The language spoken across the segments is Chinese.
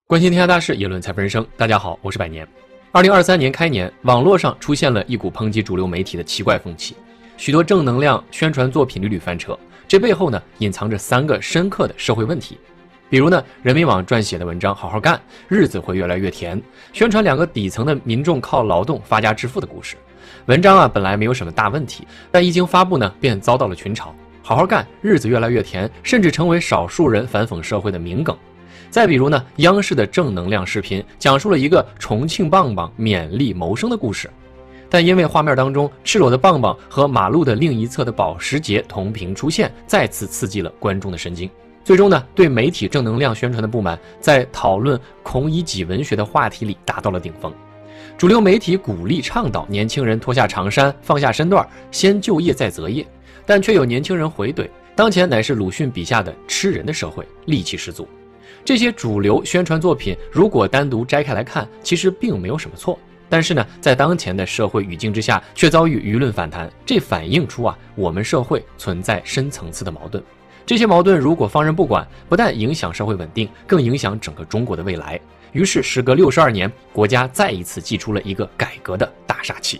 关心天下大事，言论财富人生。大家好，我是百年。2023年开年，网络上出现了一股抨击主流媒体的奇怪风气，许多正能量宣传作品屡屡翻车，这背后呢隐藏着3个深刻的社会问题。比如呢，人民网撰写的文章好好干，日子会越来越甜，宣传2个底层的民众靠劳动发家致富的故事。文章本来没有什么大问题，但一经发布呢，便遭到了群嘲。好好干，日子越来越甜，甚至成为少数人反讽社会的名梗。再比如呢，央视的正能量视频讲述了一个重庆棒棒勉力谋生的故事，但因为画面当中赤裸的棒棒和马路的另一侧的保时捷同屏出现，再次刺激了观众的神经。最终呢，对媒体正能量宣传的不满在讨论孔乙己文学的话题里达到了顶峰。主流媒体鼓励倡导年轻人脱下长衫，放下身段，先就业再择业，但却有年轻人回怼，当前乃是鲁迅笔下的吃人的社会，戾气十足。这些主流宣传作品如果单独摘开来看，其实并没有什么错，但是呢，在当前的社会语境之下，却遭遇舆论反弹，这反映出我们社会存在深层次的矛盾。这些矛盾如果放任不管，不但影响社会稳定，更影响整个中国的未来。于是时隔62年，国家再一次祭出了一个改革的大杀器。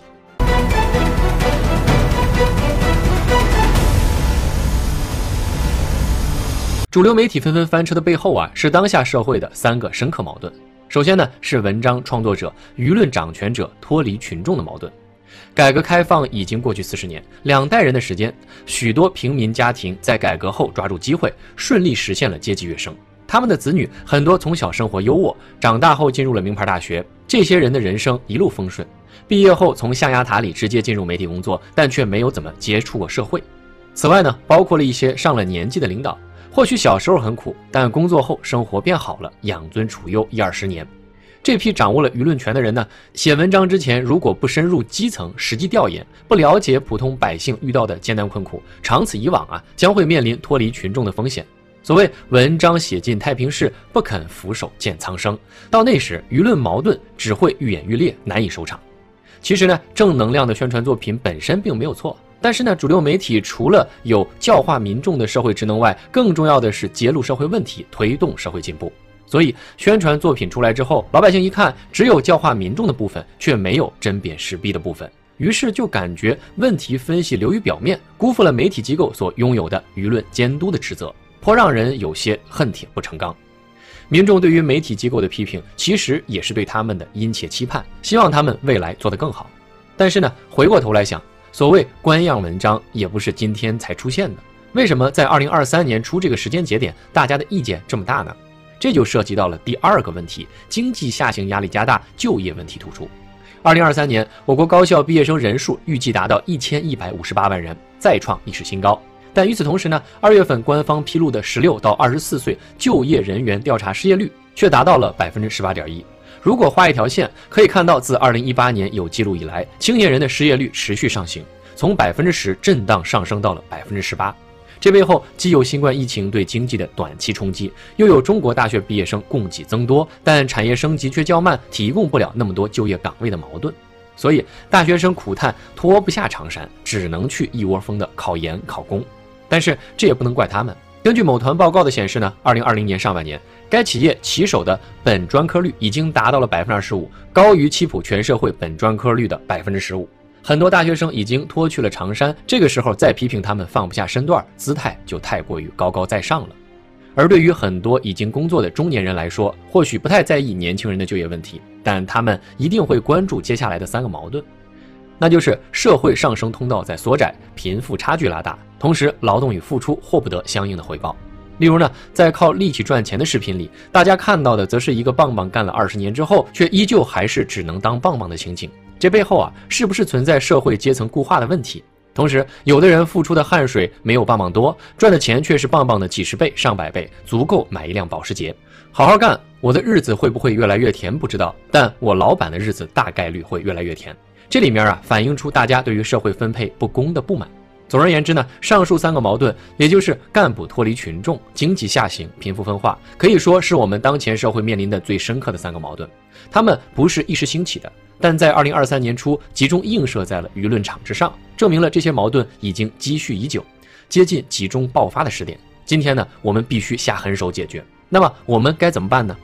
主流媒体纷纷翻车的背后是当下社会的3个深刻矛盾。首先呢，是文章创作者、舆论掌权者脱离群众的矛盾。改革开放已经过去40年，2代人的时间，许多平民家庭在改革后抓住机会，顺利实现了阶级跃升。他们的子女很多从小生活优渥，长大后进入了名牌大学，这些人的人生一路风顺，毕业后从象牙塔里直接进入媒体工作，但却没有怎么接触过社会。此外呢，包括了一些上了年纪的领导，或许小时候很苦，但工作后生活变好了，养尊处优10-20年。这批掌握了舆论权的人呢，写文章之前如果不深入基层实际调研，不了解普通百姓遇到的艰难困苦，长此以往将会面临脱离群众的风险。所谓文章写尽太平事，不肯俯首见苍生，到那时舆论矛盾只会愈演愈烈，难以收场。其实呢，正能量的宣传作品本身并没有错，但是呢，主流媒体除了有教化民众的社会职能外，更重要的是揭露社会问题，推动社会进步。所以宣传作品出来之后，老百姓一看只有教化民众的部分，却没有针砭时弊的部分，于是就感觉问题分析流于表面，辜负了媒体机构所拥有的舆论监督的职责，颇让人有些恨铁不成钢。民众对于媒体机构的批评，其实也是对他们的殷切期盼，希望他们未来做得更好。但是呢，回过头来想，所谓官样文章也不是今天才出现的，为什么在2023年初这个时间节点，大家的意见这么大呢？这就涉及到了第2个问题，经济下行压力加大，就业问题突出。2023年，我国高校毕业生人数预计达到1158万人，再创历史新高。但与此同时呢，2月份官方披露的16到24岁就业人员调查失业率却达到了18.1%。如果画一条线，可以看到自2018年有记录以来，青年人的失业率持续上行，从10%震荡上升到了18%。这背后既有新冠疫情对经济的短期冲击，又有中国大学毕业生供给增多，但产业升级却较慢，提供不了那么多就业岗位的矛盾。所以大学生苦叹脱不下长衫，只能去一窝蜂的考研考公。但是这也不能怪他们。根据某团报告的显示呢，2020年上半年，该企业起手的本专科率已经达到了25%，高于七普全社会本专科率的15%。很多大学生已经脱去了长衫，这个时候再批评他们放不下身段，姿态就太过于高高在上了。而对于很多已经工作的中年人来说，或许不太在意年轻人的就业问题，但他们一定会关注接下来的3个矛盾，那就是社会上升通道在缩窄，贫富差距拉大，同时劳动与付出获不得相应的回报。例如呢，在靠力气赚钱的视频里，大家看到的则是一个棒棒干了20年之后，却依旧还是只能当棒棒的情景。这背后是不是存在社会阶层固化的问题？同时，有的人付出的汗水没有棒棒多，赚的钱却是棒棒的几十倍、上百倍，足够买一辆保时捷。好好干，我的日子会不会越来越甜不知道，但我老板的日子大概率会越来越甜。这里面反映出大家对于社会分配不公的不满。总而言之呢，上述3个矛盾，也就是干部脱离群众、经济下行、贫富分化，可以说是我们当前社会面临的最深刻的3个矛盾。他们不是一时兴起的，但在2023年初集中映射在了舆论场之上，证明了这些矛盾已经积蓄已久，接近集中爆发的时点。今天呢，我们必须下狠手解决。那么我们该怎么办呢？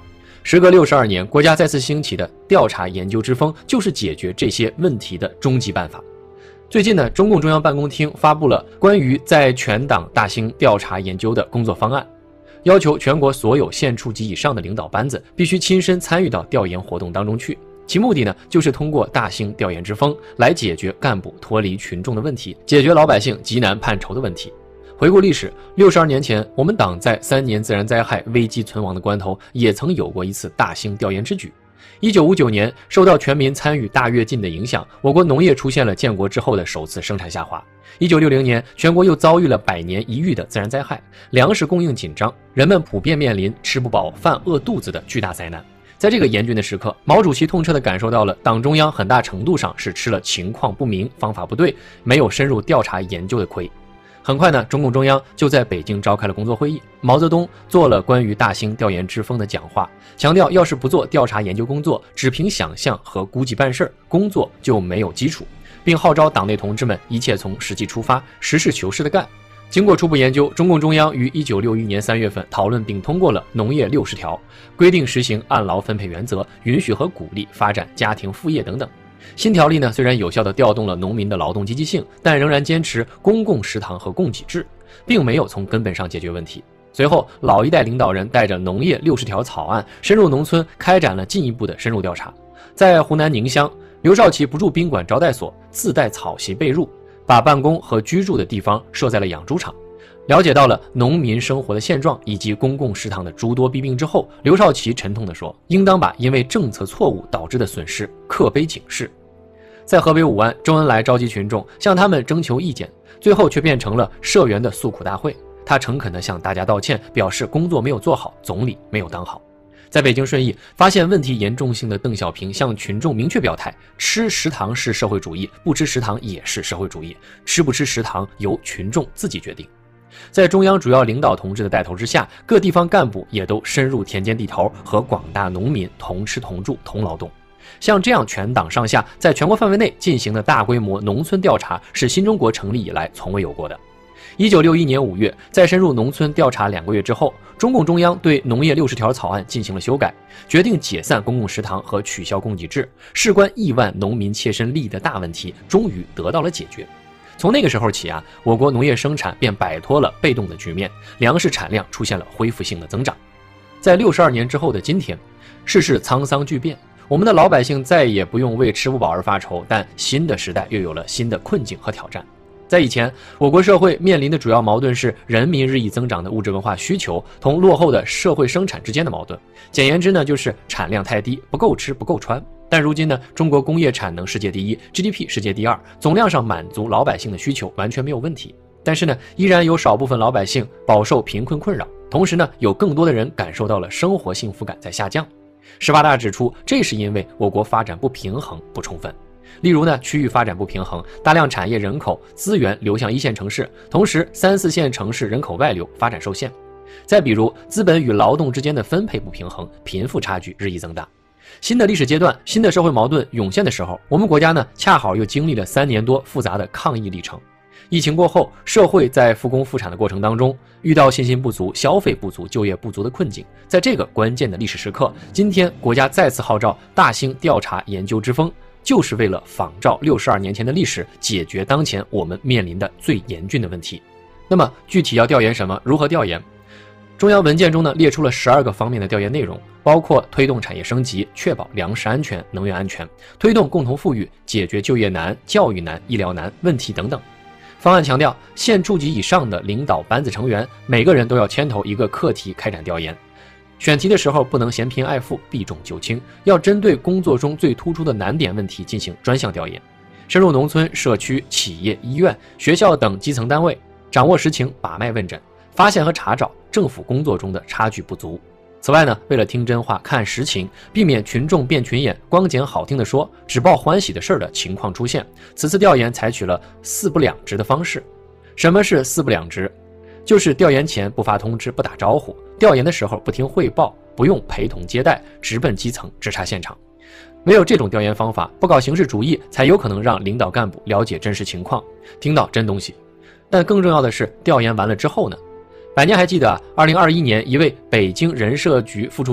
时隔62年，国家再次兴起的调查研究之风，就是解决这些问题的终极办法。最近呢，中共中央办公厅发布了关于在全党大兴调查研究的工作方案，要求全国所有县处级以上的领导班子必须亲身参与到调研活动当中去。其目的呢，就是通过大兴调研之风来解决干部脱离群众的问题，解决老百姓急难判愁的问题。回顾历史，62年前，我们党在3年自然灾害危机存亡的关头，也曾有过一次大兴调研之举。1959年，受到全民参与大跃进的影响，我国农业出现了建国之后的首次生产下滑。1960年，全国又遭遇了100年一遇的自然灾害，粮食供应紧张，人们普遍面临吃不饱饭饿肚子的巨大灾难。在这个严峻的时刻，毛主席痛彻地感受到了党中央很大程度上是吃了情况不明、方法不对、没有深入调查研究的亏。很快呢，中共中央就在北京召开了工作会议，毛泽东做了关于大兴调研之风的讲话，强调要是不做调查研究工作，只凭想象和估计办事，工作就没有基础，并号召党内同志们一切从实际出发，实事求是地干。经过初步研究，中共中央于1961年3月份讨论并通过了《农业60条》，规定实行按劳分配原则，允许和鼓励发展家庭副业等等。新条例呢，虽然有效地调动了农民的劳动积极性，但仍然坚持公共食堂和供给制，并没有从根本上解决问题。随后，老一代领导人带着农业60条草案，深入农村，开展了进一步的深入调查。在湖南宁乡，刘少奇不住宾馆招待所，自带草席被褥，把办公和居住的地方设在了养猪场。了解到了农民生活的现状以及公共食堂的诸多弊病之后，刘少奇沉痛地说，应当把因为政策错误导致的损失刻碑警示。在河北武安，周恩来召集群众向他们征求意见，最后却变成了社员的诉苦大会。他诚恳地向大家道歉，表示工作没有做好，总理没有当好。在北京顺义，发现问题严重性的邓小平向群众明确表态，吃食堂是社会主义，不吃食堂也是社会主义，吃不吃食堂由群众自己决定。在中央主要领导同志的带头之下，各地方干部也都深入田间地头，和广大农民同吃同住同劳动。像这样全党上下在全国范围内进行的大规模农村调查，是新中国成立以来从未有过的。1961年5月，在深入农村调查2个月之后，中共中央对农业60条草案进行了修改，决定解散公共食堂和取消供给制，事关亿万农民切身利益的大问题终于得到了解决。从那个时候起啊，我国农业生产便摆脱了被动的局面，粮食产量出现了恢复性的增长。在62年之后的今天，世事沧桑巨变，我们的老百姓再也不用为吃不饱而发愁，但新的时代又有了新的困境和挑战。在以前，我国社会面临的主要矛盾是人民日益增长的物质文化需求同落后的社会生产之间的矛盾。简言之呢，就是产量太低，不够吃不够穿。但如今呢，中国工业产能世界第一， GDP 世界第2，总量上满足老百姓的需求完全没有问题。但是呢，依然有少部分老百姓饱受贫困困扰，同时呢，有更多的人感受到了生活幸福感在下降。18大指出，这是因为我国发展不平衡不充分。例如呢，区域发展不平衡，大量产业人口资源流向1线城市，同时3、4线城市人口外流，发展受限。再比如资本与劳动之间的分配不平衡，贫富差距日益增大。新的历史阶段，新的社会矛盾涌现的时候，我们国家呢，恰好又经历了3年多复杂的抗疫历程。疫情过后，社会在复工复产的过程当中，遇到信心不足、消费不足、就业不足的困境。在这个关键的历史时刻，今天国家再次号召大兴调查研究之风，就是为了仿照62年前的历史，解决当前我们面临的最严峻的问题。那么具体要调研什么？如何调研？中央文件中呢，列出了12个方面的调研内容，包括推动产业升级，确保粮食安全、能源安全，推动共同富裕，解决就业难、教育难、医疗难问题等等。方案强调，县处级以上的领导班子成员，每个人都要牵头一个课题开展调研。选题的时候不能嫌贫爱富、避重就轻，要针对工作中最突出的难点问题进行专项调研，深入农村、社区、企业、医院、学校等基层单位，掌握实情，把脉问诊，发现和查找政府工作中的差距不足。此外呢，为了听真话、看实情，避免群众变群演、光捡好听的说、只报欢喜的事的情况出现，此次调研采取了4不两直的方式。什么是4不两直？就是调研前不发通知、不打招呼，调研的时候不听汇报，不用陪同接待，直奔基层直察现场。没有这种调研方法，不搞形式主义，才有可能让领导干部了解真实情况，听到真东西。但更重要的是，调研完了之后呢？百年还记得2021年一位北京人社局副处长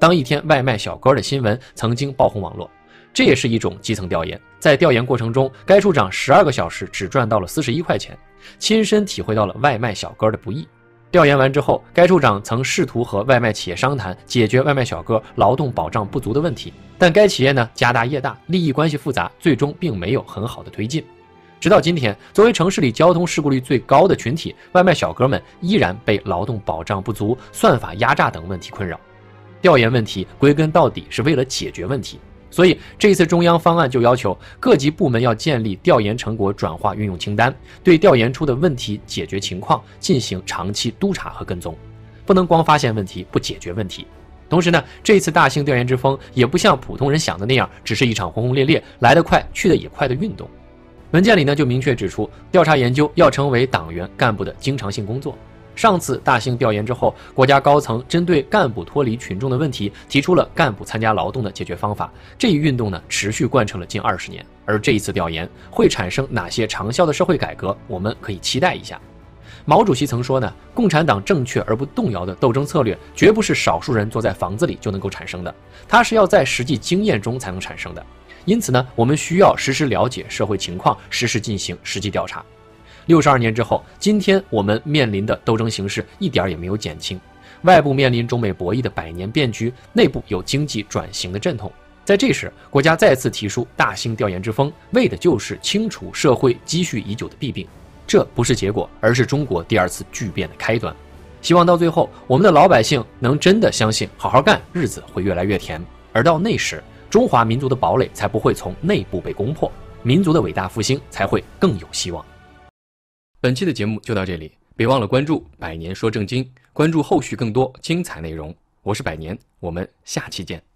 当一天外卖小哥的新闻曾经爆红网络。这也是一种基层调研，在调研过程中，该处长12个小时只赚到了41块钱，亲身体会到了外卖小哥的不易。调研完之后，该处长曾试图和外卖企业商谈解决外卖小哥劳动保障不足的问题，但该企业呢家大业大，利益关系复杂，最终并没有很好的推进。直到今天，作为城市里交通事故率最高的群体，外卖小哥们依然被劳动保障不足、算法压榨等问题困扰。调研问题归根到底是为了解决问题。所以这一次中央方案就要求各级部门要建立调研成果转化运用清单，对调研出的问题解决情况进行长期督查和跟踪，不能光发现问题不解决问题。同时呢，这一次大兴调研之风也不像普通人想的那样，只是一场轰轰烈烈、来得快去得也快的运动。文件里呢就明确指出，调查研究要成为党员干部的经常性工作。上次大兴调研之后，国家高层针对干部脱离群众的问题，提出了干部参加劳动的解决方法。这一运动呢，持续贯彻了近20年。而这一次调研会产生哪些长效的社会改革，我们可以期待一下。毛主席曾说呢，共产党正确而不动摇的斗争策略，绝不是少数人坐在房子里就能够产生的，它是要在实际经验中才能产生的。因此呢，我们需要实时了解社会情况，实时进行实际调查。62年之后，今天我们面临的斗争形势一点也没有减轻，外部面临中美博弈的100年变局，内部有经济转型的阵痛。在这时，国家再次提出大兴调研之风，为的就是清除社会积蓄已久的弊病。这不是结果，而是中国第2次巨变的开端。希望到最后，我们的老百姓能真的相信好好干，日子会越来越甜。而到那时，中华民族的堡垒才不会从内部被攻破，民族的伟大复兴才会更有希望。本期的节目就到这里，别忘了关注百年说正经，关注后续更多精彩内容。我是百年，我们下期见。